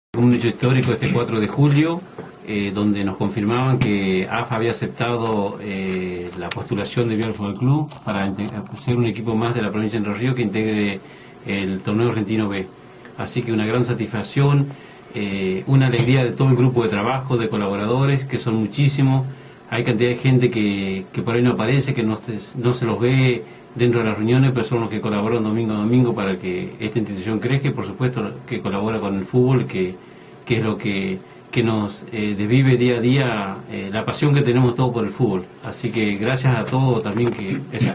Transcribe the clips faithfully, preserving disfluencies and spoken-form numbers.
Un hecho histórico este cuatro de julio, eh, donde nos confirmaban que A F A había aceptado eh, la postulación de Vial Fútbol Club para ser un equipo más de la provincia de Entre Ríos que integre el torneo argentino B. Así que una gran satisfacción, eh, una alegría de todo el grupo de trabajo, de colaboradores, que son muchísimos. Hay cantidad de gente que, que por ahí no aparece, que no, no se los ve dentro de las reuniones, pero son los que colaboran domingo a domingo para que esta institución crezca y por supuesto que colabora con el fútbol, que, que es lo que, que nos eh, desvive día a día, eh, la pasión que tenemos todos por el fútbol. Así que gracias a todos también que esa,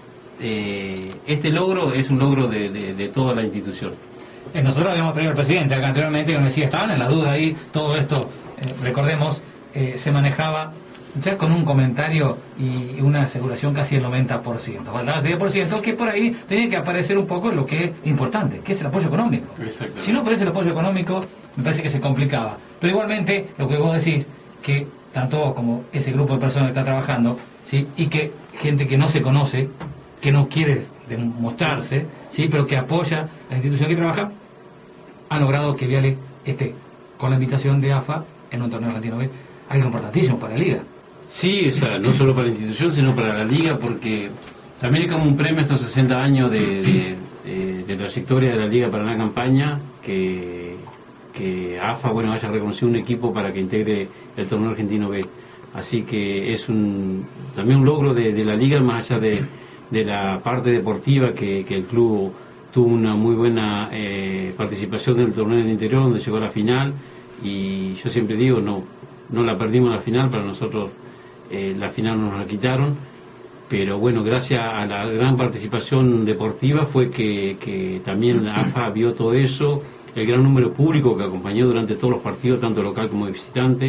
eh, este logro es un logro de, de, de toda la institución. Eh, nosotros habíamos traído al presidente acá anteriormente que nos decía, estaban en la duda ahí, todo esto, eh, recordemos, eh, se manejaba ya con un comentario y una aseguración casi del noventa por ciento. Faltaba ese diez por ciento que por ahí tenía que aparecer un poco lo que es importante, que es el apoyo económico. Si no aparece el apoyo económico, me parece que se complicaba. Pero igualmente, lo que vos decís, que tanto como ese grupo de personas que está trabajando, ¿sí? Y que gente que no se conoce, que no quiere demostrarse, ¿sí? Pero que apoya la institución que trabaja, ha logrado que Viale esté con la invitación de A F A en un torneo argentino B, algo importantísimo para la liga. Sí, o sea, no solo para la institución, sino para la liga, porque también es como un premio a estos sesenta años de, de, de, de trayectoria de la Liga Paraná Campaña, que, que A F A, bueno, haya reconocido un equipo para que integre el torneo argentino B. Así que es un también un logro de, de la liga, más allá de, de la parte deportiva, que, que el club tuvo una muy buena eh, participación del torneo del interior, donde llegó a la final, y yo siempre digo, no, no la perdimos la final, para nosotros Eh, la final nos la quitaron, pero bueno, gracias a la gran participación deportiva fue que, que también la A F A vio todo eso, el gran número público que acompañó durante todos los partidos, tanto local como de visitante.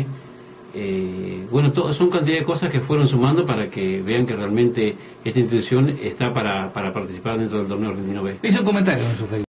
Eh, bueno, todo, son cantidad de cosas que fueron sumando para que vean que realmente esta institución está para, para participar dentro del torneo argentino B. Hizo un comentario en su Facebook.